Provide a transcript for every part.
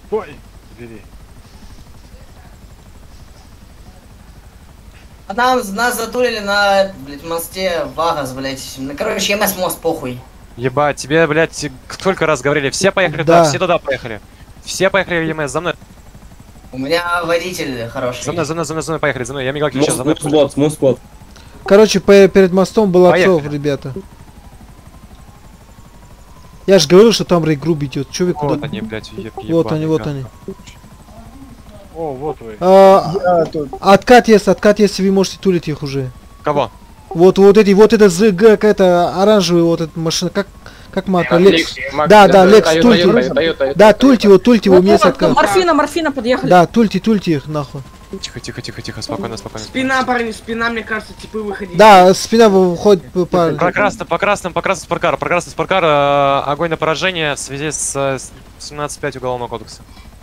Ой, бери. А нас затулили на, блядь, мосте Вагас, блядь. Ну, короче, МС мост, похуй. Ебать, тебе, блядь, сколько раз говорили, все поехали Да. туда, все туда поехали. Все поехали в ЕМС, за мной. У меня водитель хороший. За мной, поехали, за мной, я мигал ключом, за мной. Муспот. Короче, перед мостом был отцов, Поехали. ребята. Я же говорил, что там рейгрупп идет. Че вы Вот куда? они, блядь, Вот они, вот они. О, вот вы. Откат есть, вы можете тулить их уже. Кого? Вот эти, вот это ЗГ, какая-то оранжевая вот эта машина, как марка, Лекс. Да, Лекс, тульте. Да, тульте его, у меня есть откат. Морфина подъехали. Да, тульте их, нахуй. Тихо, спокойно. Спина, парни, спина, мне кажется, типы выходили. Да, спина выходит по... По красным спорткар, огонь на поражение в связи с 17.5 уголовного кодекса.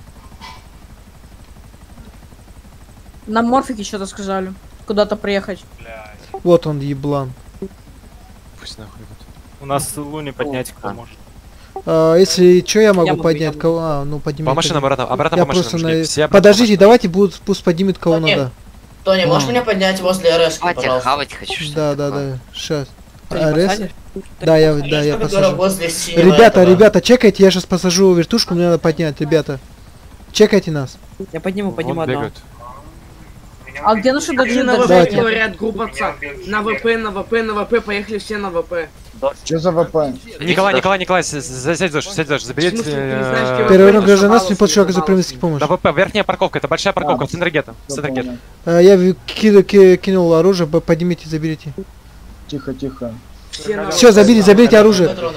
На морфике что-то сказали. Куда-то приехать. Вот он, еблан. Пусть нахуй идут. У нас Луни поднять кто может. Если что, я могу могу, поднять я кого? Ну, поднимать. По машинам обратно Я по машинам. просто Шли. Все обратно Подождите, по давайте пусть поднимет кого Тони, надо. Тони, можешь меня поднять возле РС, Хавать, пожалуйста? хавать хочу, что Да, сейчас. Ты не РС? посадишь? Да, я Который посажу. возле синего этого. Ребята, чекайте, я сейчас посажу вертушку, мне надо поднять, ребята. Чекайте нас. Я подниму Вот одного. бегают. А где наши Они на доджи? ВП говорят, группа отца. На ВП, поехали все на ВП. Что за ВП? Николай, сядь дождь, заберите. В смысле, ты не знаешь, где Первый ВП? раз граждан нас не Пожалуйста, подшел за пожалуйста. промыслить помощь. Да, ВП, верхняя парковка, это большая парковка, Центргета. Я кинул оружие, поднимите, заберите. Тихо. Все на Все, заберите оружие. Патроны.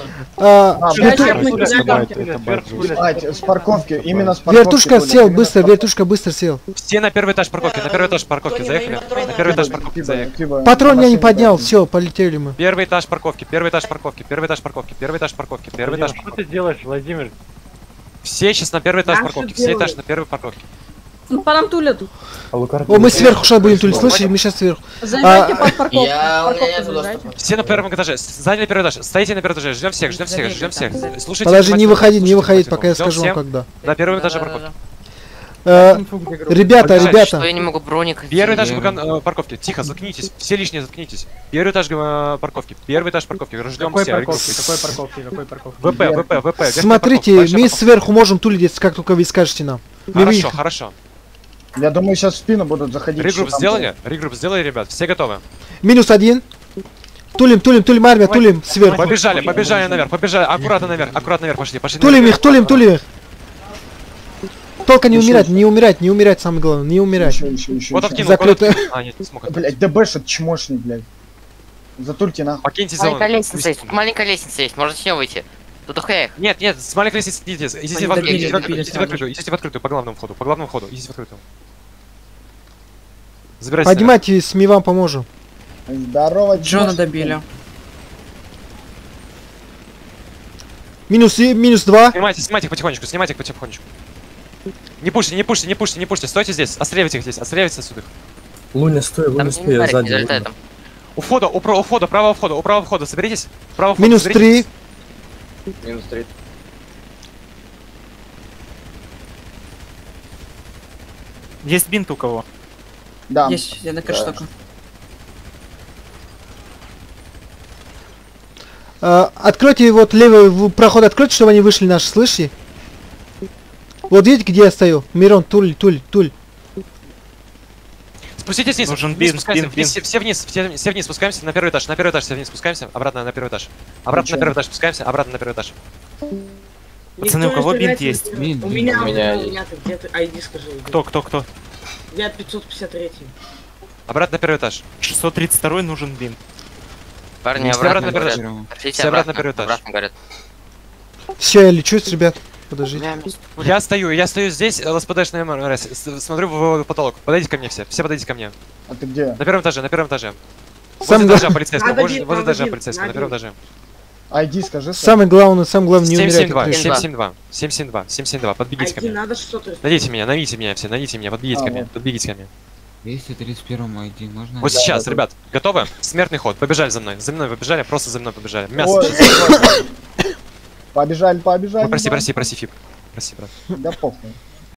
С парковки, именно с парковки. Вертушка сел, быстро сел. Все на первый этаж парковки, заехали. На первый этаж парковки заехали. Патрон я не поднял, все, полетели мы. Первый этаж парковки. Что ты делаешь, Владимир? Все сейчас на первый этаж Я парковки, что все этаж делаю? на первой парковке. Ну, по нам тулят. О, мы сверху сейчас будем тулить, слышите? Мы сейчас сверху. Заезжайте под парковку. У меня нет Заезжайте. доступа. Все на первом этаже, заняли первый этаж, стоите на первом этаже, ждем всех. Слушайте. Подожди, не внимательно, выходить, пока я Ждем скажу вам всем когда. На первом этаже парковки. Ребята, Что я не могу броник. Первый этаж парковки. Тихо, заткнитесь. Все лишние заткнитесь. Первый этаж парковки. Ждем Какой все. парковки? ВП. смотрите, мы сверху можем тулить, если как только вы скажете нам. Хорошо. Я думаю, сейчас в спину будут заходить. Регрупп сделали, ребят. Все готовы. -1. Тулим, армия, тулим сверху. Побежали наверх, Аккуратно наверх, пошли. Тулим их. Только не умирать, самое главное, не умирать. Еще. Вот откинул. Закрыто. А, нет, не смог. Блять, ДБшит чмошник, блядь. Затульте нахуй. Покиньте зону. Маленькая лестница есть, тут маленькая лестница есть, можно с нее выйти. Тут охуя их. Нет, с маленькой лестницы идите. Идите в открытую, по главному входу. Идите в открытую. Забирайте. Поднимайтесь, мы вам поможем. Здорово, Джона чмошник. добили. -2. Снимайте их потихонечку. Не пушьте, стойте здесь, отстреливайте их здесь, отстреливайте отсюда. Луня, стой, Там не залетает там. У правого входа, соберитесь. -3. Есть бинт у кого? Да. Есть, я на кэштока. Откройте вот левый проход, откройте, чтобы они вышли наши, слышите? Вот видите, где я стою? Мирон, туль. Спуститесь вниз, Нужен вниз бинт, спускаемся, бинт. все вниз спускаемся на первый этаж, все вниз спускаемся, обратно на первый этаж. Обратно на первый этаж спускаемся, обратно на первый этаж. Пацаны, у кого бинт есть? У меня, ты где ты? ID скажи. Кто? Я 553. Обратно на первый этаж. 632 нужен бинт. Парни, Все обратно обратно на первый говорят. этаж. Пошлите Все обратно на первый этаж. Обратно говорят. Все, я лечусь, ребят. Подождите. Я стою здесь, ЛСПДш на МРС, смотрю в потолок. Подойдите ко мне все подойдите ко мне. А ты где? На первом этаже. Сам Возле этажа полицейского, Надо возле бинт, этажа надо полицейского, на бинт. первом этаже. ID скажи. Самое главное, не умирать. 772, подбегите ко ID мне. надо что-то. Найдите меня, подбегите ко мне, подбегите ко мне. 231 ID, можно? Вот сейчас, ребят, готовы? Смертный ход, побежали за мной побежали, просто за мной побежали. Мясо. Ой, побежали. Ну, прости, Фип. Прости, брат. Да похуй.